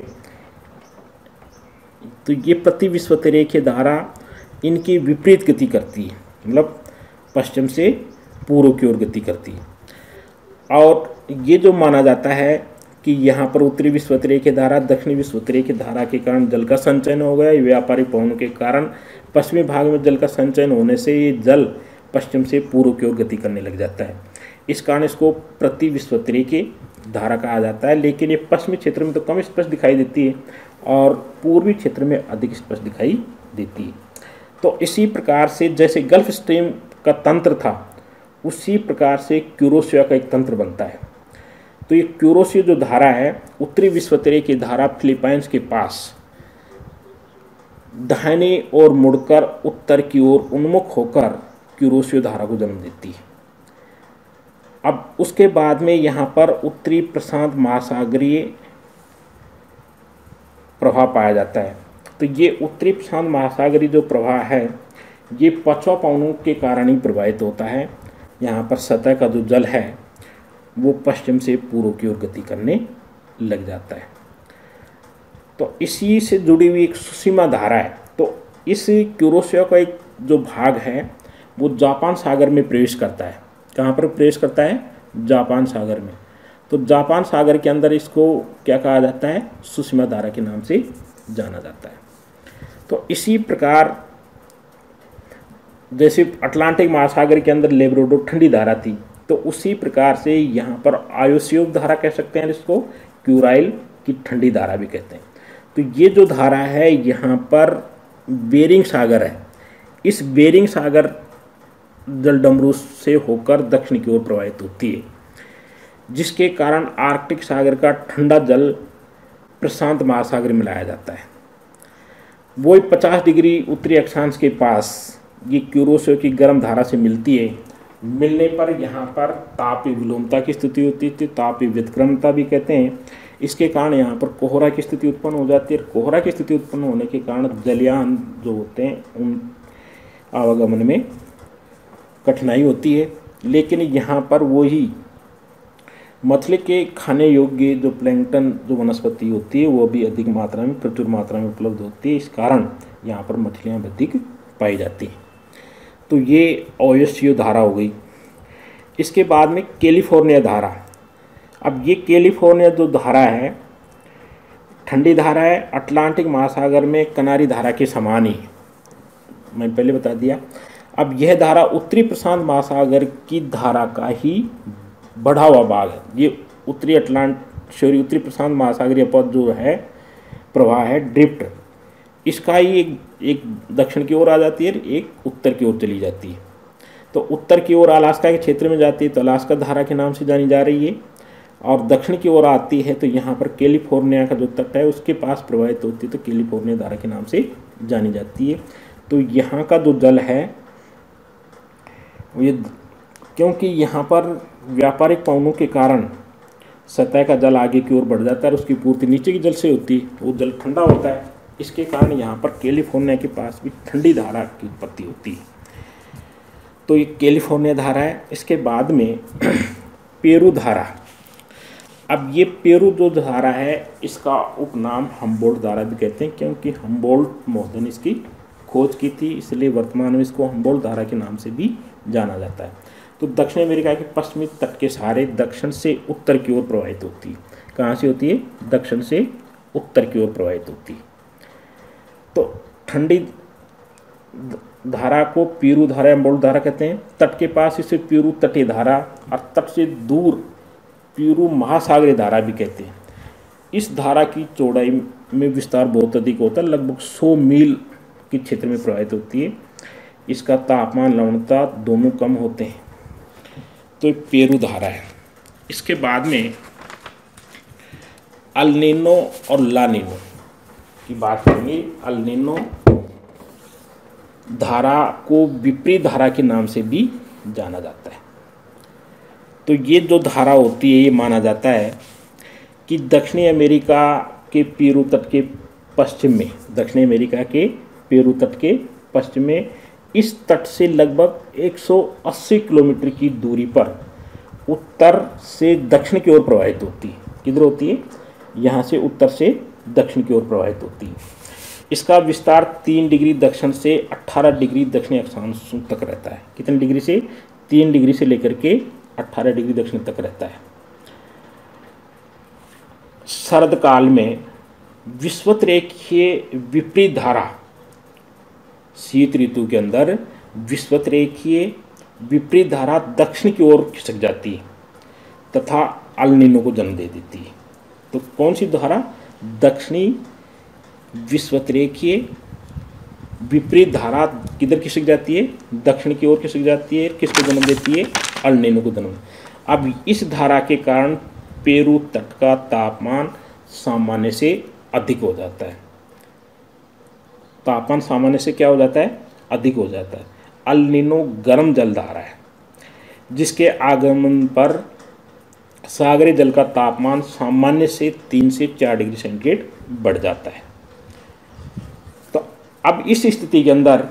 S1: तो ये प्रति विश्वतरीय की धारा इनकी विपरीत गति करती है, मतलब पश्चिम से पूर्व की ओर गति करती है। और ये जो माना जाता है कि यहाँ पर उत्तरी विश्वतरीय की धारा दक्षिणी विश्वतरीय की धारा के कारण जल का संचयन हो गया। व्यापारिक पवनों के कारण पश्चिमी भाग में जल का संचयन होने से ये जल पश्चिम से पूर्व की ओर गति करने लग जाता है। इस कारण इसको प्रति विश्वतरीय की धारा कहा जाता है। लेकिन ये पश्चिमी क्षेत्र में तो कम स्पष्ट दिखाई देती है और पूर्वी क्षेत्र में अधिक स्पष्ट दिखाई देती है। तो इसी प्रकार से जैसे गल्फ स्ट्रीम का तंत्र था, उसी प्रकार से क्यूरोसिया का एक तंत्र बनता है। तो ये क्यूरोसिया जो धारा है, उत्तरी विश्वतरीय की धारा फिलीपाइंस के पास दाहिनी ओर मुड़कर उत्तर की ओर उन्मुख होकर क्यूरोसिया धारा को जन्म देती है। अब उसके बाद में यहाँ पर उत्तरी प्रशांत महासागरीय प्रवाह पाया जाता है। तो ये उत्तरी प्रशांत महासागरीय जो प्रवाह है ये पछुआ पवनों के कारण ही प्रभावित होता है। यहाँ पर सतह का जो जल है वो पश्चिम से पूर्व की ओर गति करने लग जाता है। तो इसी से जुड़ी हुई एक सुसीमा धारा है। तो इस क्यूरोसिया का एक जो भाग है वो जापान सागर में प्रवेश करता है। कहाँ पर प्रवेश करता है? जापान सागर में। तो जापान सागर के अंदर इसको क्या कहा जाता है? सुसीमा धारा के नाम से जाना जाता है। तो इसी प्रकार जैसे अटलांटिक महासागर के अंदर लेब्राडोर ठंडी धारा थी, तो उसी प्रकार से यहाँ पर आयोस्यूब धारा कह सकते हैं इसको, क्यूराइल की ठंडी धारा भी कहते हैं। तो ये जो धारा है यहाँ पर बेरिंग सागर है, इस बेरिंग सागर जलडमरू से होकर दक्षिण की ओर प्रवाहित होती है, जिसके कारण आर्कटिक सागर का ठंडा जल प्रशांत महासागर में लाया जाता है। वो पचास डिग्री उत्तरी अक्षांश के पास ये क्यूरोसियो की गर्म धारा से मिलती है। मिलने पर यहाँ पर तापीय विलोमता की स्थिति होती है, तापीय व्यतिक्रमता भी कहते हैं। इसके कारण यहाँ पर कोहरा की स्थिति उत्पन्न हो जाती है। कोहरा की स्थिति उत्पन्न होने के कारण जलयान जो होते हैं उन आवागमन में कठिनाई होती है। लेकिन यहाँ पर वही मछली के खाने योग्य जो प्लैंकटन जो वनस्पति होती है वो भी अधिक मात्रा में प्रचुर मात्रा में उपलब्ध होती है। इस कारण यहाँ पर मछलियाँ अधिक पाई जाती हैं। तो ये ओएससीओ धारा हो गई। इसके बाद में कैलिफोर्निया धारा। अब ये कैलिफोर्निया जो धारा है ठंडी धारा है, अटलांटिक महासागर में कनारी धारा के समान ही, मैं पहले बता दिया। अब यह धारा उत्तरी प्रशांत महासागर की धारा का ही बढ़ा हुआ भाग है। ये उत्तरी अटलांट सॉरी उत्तरी प्रशांत महासागरीय पथ जो है प्रवाह है ड्रिफ्ट, इसका ही एक एक दक्षिण की ओर आ जाती है, एक उत्तर की ओर चली जाती है। तो उत्तर की ओर अलास्का के क्षेत्र में जाती है तो अलास्का धारा के नाम से जानी जा रही है, और दक्षिण की ओर आती है तो यहाँ पर कैलिफोर्निया का जो तट है उसके पास प्रवाहित होती है तो कैलिफोर्निया धारा के नाम से जानी जाती है। तो यहाँ का जो जल है ये, क्योंकि यहाँ पर व्यापारिक पवनों के कारण सतह का जल आगे की ओर बढ़ जाता है और उसकी पूर्ति नीचे के जल से होती है, वो जल ठंडा होता है। इसके कारण यहाँ पर कैलिफोर्निया के पास भी ठंडी धारा की उत्पत्ति होती है। तो ये कैलिफोर्निया धारा है। इसके बाद में पेरू धारा। अब ये पेरू जो धारा है इसका उपनाम हम्बोल्ट धारा भी कहते हैं, क्योंकि हम्बोल्ट महोदय ने इसकी खोज की थी, इसलिए वर्तमान में इसको हम्बोल्ट धारा के नाम से भी जाना जाता है। तो दक्षिण अमेरिका के पश्चिमी तट के सहारे दक्षिण से उत्तर की ओर प्रवाहित होती है। कहाँ से होती है? दक्षिण से उत्तर की ओर प्रवाहित होती है। तो ठंडी धारा को पेरू धारा या हम्बोल्ट धारा कहते हैं। तट के पास इसे पेरू तटीय धारा और तट से दूर पेरू महासागरीय धारा भी कहते हैं। इस धारा की चौड़ाई में विस्तार बहुत अधिक होता है, लगभग सौ मील के क्षेत्र में प्रवाहित होती है। इसका तापमान लवणता दोनों कम होते हैं। तो एक पेरू धारा है। इसके बाद में अल नीनो और ला नीनो की बात करेंगे। अल नीनो धारा को विपरीत धारा के नाम से भी जाना जाता है। तो ये जो धारा होती है ये माना जाता है कि दक्षिणी अमेरिका के पेरू तट के पश्चिम में दक्षिणी अमेरिका के पेरू तट के पश्चिम में इस तट से लगभग एक सौ अस्सी किलोमीटर की दूरी पर उत्तर से दक्षिण की ओर प्रवाहित होती है। किधर होती है? यहाँ से उत्तर से दक्षिण की ओर प्रवाहित होती है। इसका विस्तार तीन डिग्री दक्षिण से अठारह डिग्री दक्षिणी अक्षांश तक रहता है। कितने डिग्री से? तीन डिग्री से लेकर के अठारह डिग्री दक्षिण तक रहता है। शरद काल में विषुवत रेखीय विपरीत धारा, शीत ऋतु के अंदर विषुवत रेखीय विपरीत धारा दक्षिण की ओर खिसक जाती है तथा अल नीनो को जन्म दे देती है। तो कौन सी धारा? दक्षिणी विषुवत रेखीय विपरीत धारा किधर खिसक जाती है? दक्षिण की ओर खिसक जाती है। किसको जन्म देती है? अल नीनो को जन्म। अब इस धारा के कारण पेरू तट का तापमान सामान्य से अधिक हो जाता है। तापमान सामान्य से क्या हो जाता है? अधिक हो जाता है। अल नीनो गर्म जल धारा है जिसके आगमन पर सागरीय जल का तापमान सामान्य से तीन से चार डिग्री सेंटीग्रेड बढ़ जाता है। तो अब इस स्थिति के अंदर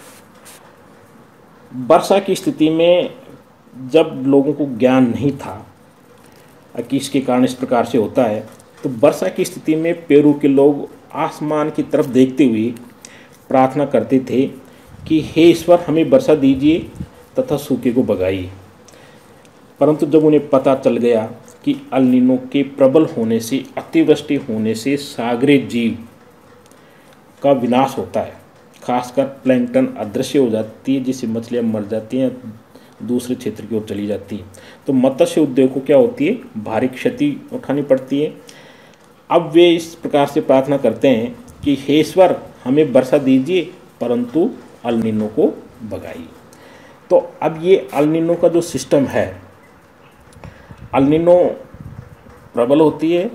S1: वर्षा की स्थिति में जब लोगों को ज्ञान नहीं था कि इसके कारण इस प्रकार से होता है, तो वर्षा की स्थिति में पेरू के लोग आसमान की तरफ देखते हुए प्रार्थना करते थे कि हे ईश्वर हमें वर्षा दीजिए तथा सूखे को भगाइए। परंतु जब उन्हें पता चल गया कि अल नीनो के प्रबल होने से, अतिवृष्टि होने से सागरीय जीव का विनाश होता है, खासकर प्लैंकटन अदृश्य हो जाती है जिससे मछलियाँ मर जाती हैं, दूसरे क्षेत्र की ओर चली जाती है। तो मत्स्य उद्योग को क्या होती है? भारी क्षति उठानी पड़ती है। अब वे इस प्रकार से प्रार्थना करते हैं कि हे ईश्वर, हमें वर्षा दीजिए परंतु अल नीनो को भगाइए। तो अब ये अल नीनो का जो सिस्टम है, अल नीनो प्रबल होती है,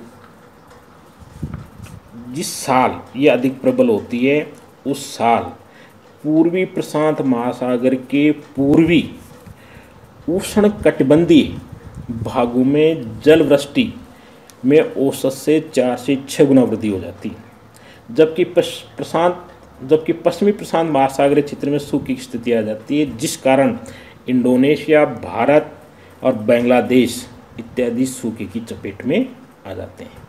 S1: जिस साल ये अधिक प्रबल होती है उस साल पूर्वी प्रशांत महासागर के पूर्वी उष्ण कटिबंधीय भागों में जल वृष्टि में औसत से चार से छः गुना वृद्धि हो जाती है, जबकि प्रशांत जबकि पश्चिमी प्रशांत महासागरीय क्षेत्र में सूखी की स्थिति आ जाती है, जिस कारण इंडोनेशिया, भारत और बांग्लादेश इत्यादि सूखे की चपेट में आ जाते हैं।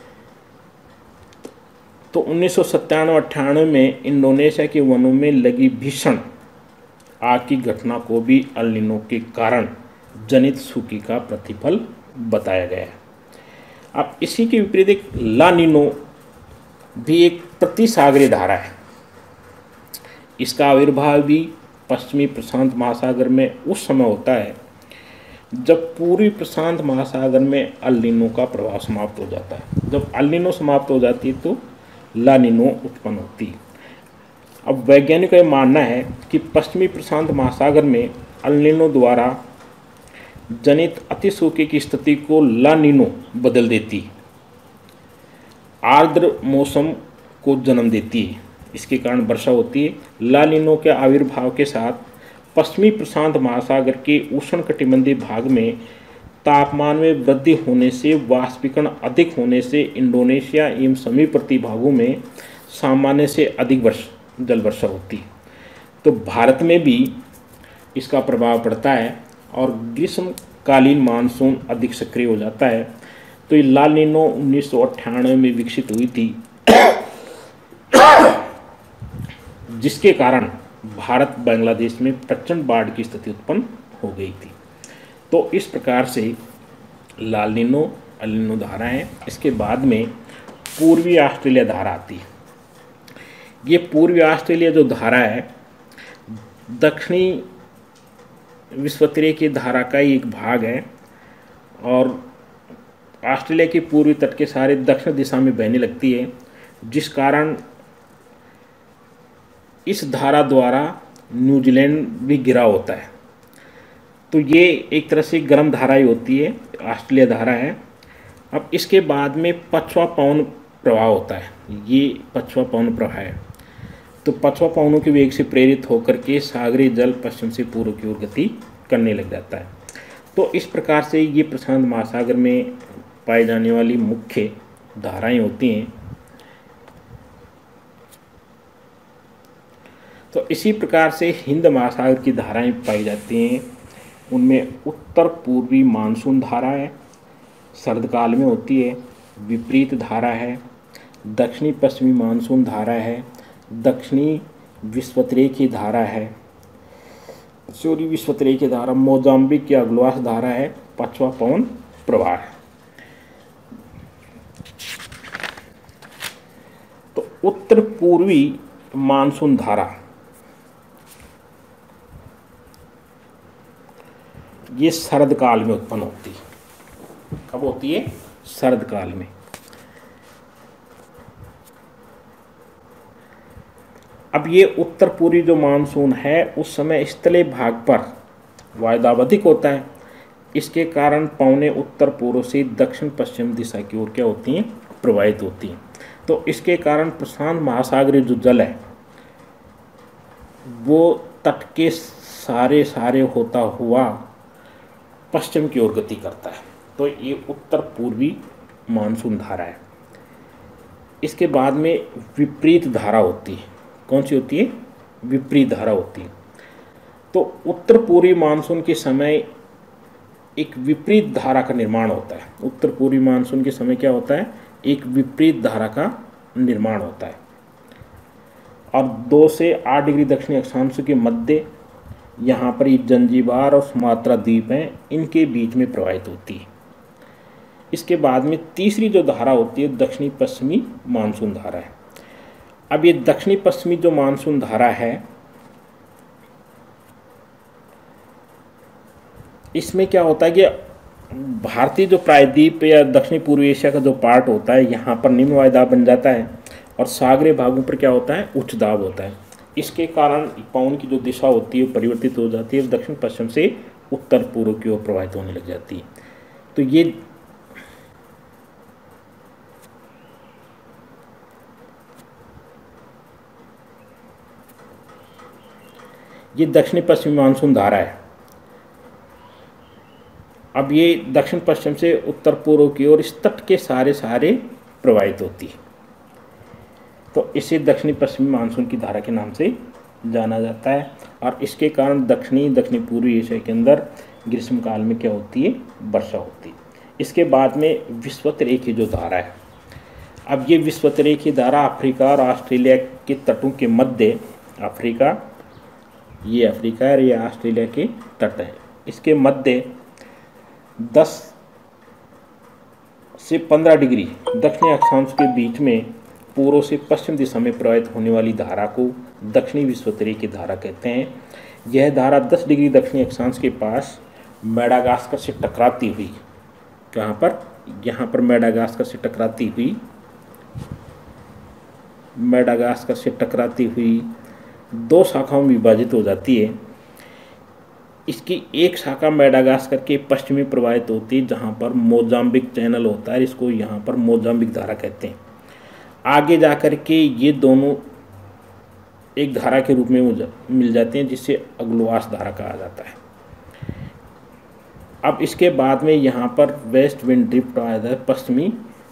S1: तो उन्नीस सौ सत्तानवे अट्ठानवे में इंडोनेशिया के वनों में लगी भीषण आग की घटना को भी अल नीनो के कारण जनित सूखे का प्रतिफल बताया गया है। अब इसी के विपरीत एक ला नीनो भी एक प्रतिसागरीय धारा है। इसका आविर्भाव भी पश्चिमी प्रशांत महासागर में उस समय होता है जब पूर्वी प्रशांत महासागर में अल नीनो का प्रभाव समाप्त हो जाता है। जब अल नीनो समाप्त हो जाती है तो ला नीनो उत्पन्न होती है। अब वैज्ञानिकों का मानना है कि पश्चिमी प्रशांत महासागर में अल नीनो द्वारा जनित अति सूखे की स्थिति को ला नीनो बदल देती है, आर्द्र मौसम को जन्म देती है। इसके कारण वर्षा होती है। ला नीनो के आविर्भाव के साथ पश्चिमी प्रशांत महासागर के उष्णकटिबंधीय भाग में तापमान में वृद्धि होने से, वाष्पीकरण अधिक होने से इंडोनेशिया एवं समीपवर्ती भागों में सामान्य से अधिक वर्ष जल वर्षा होती है। तो भारत में भी इसका प्रभाव पड़ता है और ग्रीष्मकालीन मानसून अधिक सक्रिय हो जाता है। तो ये ला नीनो उन्नीस सौ अट्ठानवे में विकसित हुई थी, जिसके कारण भारत बांग्लादेश में प्रचंड बाढ़ की स्थिति उत्पन्न हो गई थी। तो इस प्रकार से ला नीनो, अल नीनो धारा है। इसके बाद में पूर्वी ऑस्ट्रेलिया धारा आती है। ये पूर्वी ऑस्ट्रेलिया जो धारा है दक्षिणी विषुवतीय की धारा का ही एक भाग है और ऑस्ट्रेलिया के पूर्वी तट के सारे दक्षिण दिशा में बहने लगती है, जिस कारण इस धारा द्वारा न्यूजीलैंड भी घिरा होता है। तो ये एक तरह से गर्म धारा ही होती है, ऑस्ट्रेलिया धारा है। अब इसके बाद में पछुआ पवन प्रवाह होता है, ये पछुआ पवन प्रवाह है। तो पछुआ पवनों के वेग से प्रेरित होकर के सागरीय जल पश्चिम से पूर्व की ओर गति करने लग जाता है। तो इस प्रकार से ये प्रशांत महासागर में पाई जाने वाली मुख्य धाराएं होती हैं। तो इसी प्रकार से हिंद महासागर की धाराएं पाई जाती हैं। उनमें उत्तर पूर्वी मानसून धारा है, शरदकाल में होती है। विपरीत धारा है, दक्षिणी पश्चिमी मानसून धारा है, दक्षिणी विषुवतीय की धारा है, सूर्य विषुवतीय की धारा, मोजाम्बिक की अग्लवास धारा है, पछुआ पवन प्रवाह है। तो उत्तर पूर्वी मानसून धारा ये शरद काल में उत्पन्न होती है। कब होती है? शरद काल में। अब ये उत्तर पूर्वी जो मानसून है उस समय स्थलीय भाग पर वायुदाब अधिक होता है। इसके कारण पवनें उत्तर पूर्व से दक्षिण पश्चिम दिशा की ओर क्या होती हैं? प्रवाहित होती हैं। तो इसके कारण प्रशांत महासागरीय जो जल है वो तट के सारे सारे होता हुआ पश्चिम की ओर गति करता है। तो ये उत्तर पूर्वी मानसून धारा है। इसके बाद में विपरीत धारा होती है। कौन सी होती है? विपरीत धारा होती है। तो उत्तर पूर्वी मानसून के समय एक विपरीत धारा का निर्माण होता है। उत्तर पूर्वी मानसून के समय क्या होता है? एक विपरीत धारा का निर्माण होता है और दो से आठ डिग्री दक्षिणी अक्षांश के मध्य यहाँ पर ये जंजीबार और सुमात्रा द्वीप हैं, इनके बीच में प्रवाहित होती है। इसके बाद में तीसरी जो धारा होती है दक्षिणी पश्चिमी मानसून धारा है। अब ये दक्षिणी पश्चिमी जो मानसून धारा है इसमें क्या होता है कि भारतीय जो प्रायद्वीप या दक्षिणी पूर्वी एशिया का जो पार्ट होता है, यहाँ पर निम्न वायुदाब बन जाता है और सागरीय भागों पर क्या होता है, उच्च दाब होता है। इसके कारण पवन की जो दिशा होती है परिवर्तित हो जाती है, दक्षिण पश्चिम से उत्तर पूर्व की ओर प्रवाहित होने लग जाती है। तो ये ये दक्षिणी पश्चिमी मानसून धारा है। अब ये दक्षिण पश्चिम से उत्तर पूर्व की ओर इस तट के सारे सारे प्रवाहित होती है, तो इसे दक्षिणी पश्चिमी मानसून की धारा के नाम से जाना जाता है। और इसके कारण दक्षिणी दक्षिणी पूर्वी एशिया के अंदर ग्रीष्मकाल में क्या होती है, वर्षा होती है। इसके बाद में विषुवतरेखीय जो धारा है, अब ये विषुवतरेखीय धारा अफ्रीका और ऑस्ट्रेलिया के तटों के मध्य, अफ्रीका ये अफ्रीका और ये ऑस्ट्रेलिया के तट हैं, इसके मध्य दस से पंद्रह डिग्री दक्षिणी अक्षांश के बीच में पूर्व से पश्चिम दिशा में प्रवाहित होने वाली धारा को दक्षिणी विषुवतरेखीय धारा कहते हैं। यह धारा दस डिग्री दक्षिणी अक्षांश के पास मेडागास्कर से टकराती हुई, कहाँ पर, यहाँ पर मेडागास्कर से टकराती हुई मेडागास्कर से टकराती हुई दो शाखाओं में विभाजित हो जाती है। इसकी एक शाखा मेडागास्कर के पश्चिमी प्रवाहित होती है, जहाँ पर मोजाम्बिक चैनल होता है, इसको यहाँ पर मोजाम्बिक धारा कहते हैं। आगे जाकर के ये दोनों एक धारा के रूप में मिल जाते हैं, जिससे अग्लवास धारा कहा जाता है। अब इसके बाद में यहाँ पर वेस्ट विंड ड्रिफ्ट आ जाता है, पश्चिमी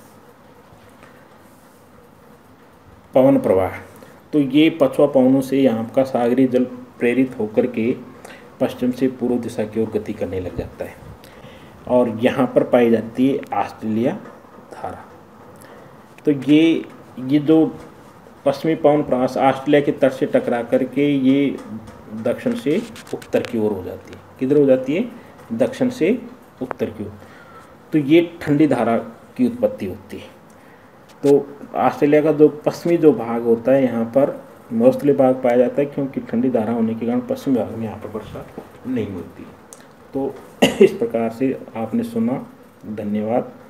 S1: पवन प्रवाह। तो ये पछुआ पवनों से यहाँ का सागरीय जल प्रेरित होकर के पश्चिम से पूर्व दिशा की ओर गति करने लग जाता है और यहाँ पर पाई जाती है ऑस्ट्रेलिया धारा। तो ये ये जो पश्चिमी पवन प्रवाह ऑस्ट्रेलिया के तट से टकरा करके ये दक्षिण से उत्तर की ओर हो जाती है। किधर हो जाती है, दक्षिण से उत्तर की ओर। तो ये ठंडी धारा की उत्पत्ति होती है। तो ऑस्ट्रेलिया का जो पश्चिमी जो भाग होता है, यहाँ पर मौसमी भाग पाया जाता है, क्योंकि ठंडी धारा होने के कारण पश्चिमी भाग में यहाँ पर वर्षा नहीं होती। तो इस प्रकार से आपने सुना। धन्यवाद।